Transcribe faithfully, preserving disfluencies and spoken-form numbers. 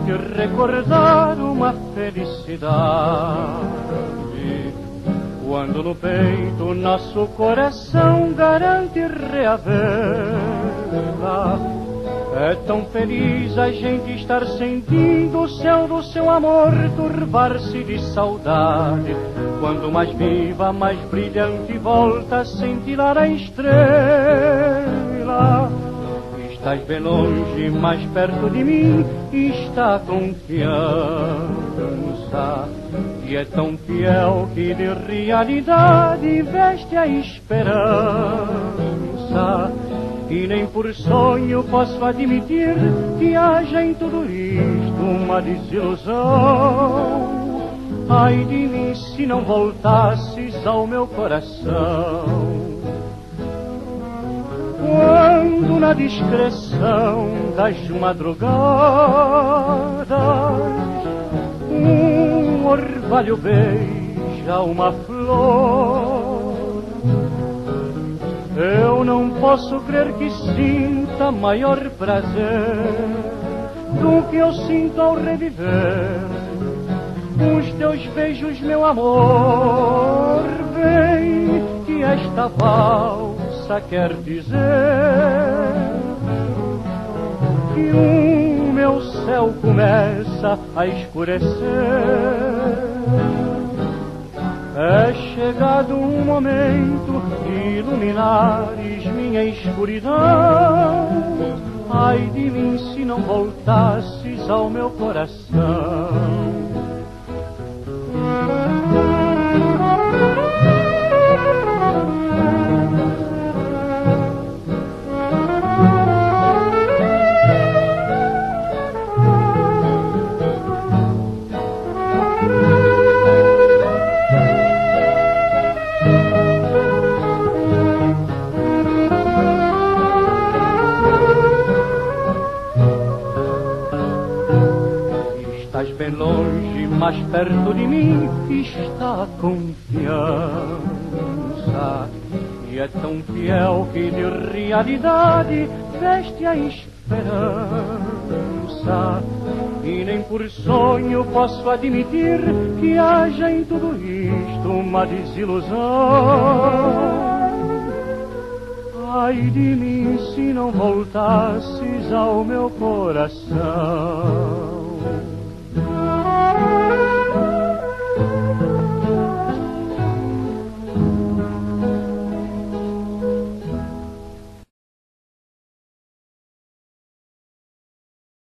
te recordar uma felicidade. Quando no peito nosso coração garante reavê-la, é tão feliz a gente estar sentindo o céu do seu amor turvar-se de saudade. Quando mais viva, mais brilhante volta a cintilar a estrela. Estás bem longe, mais perto de mim está a confiança. E é tão fiel que de realidade veste a esperança. E nem por sonho posso admitir que haja em tudo isto uma desilusão. Ai de mim se não voltasses ao meu coração. Quando na discreção das madrugadas um orvalho beija uma flor, eu não posso crer que sinta maior prazer do que eu sinto ao reviver os teus beijos, meu amor. Vem que esta valsa quer dizer que o meu céu começa a escurecer. É chegado um momento de iluminares minha escuridão. Ai de mim se não voltasses ao meu coração. Estás bem longe, mais perto de mim está a confiança. E é tão fiel que de realidade veste a esperança. E nem por sonho posso admitir que haja em tudo isto uma desilusão. Ai de mim se não voltasses ao meu coração.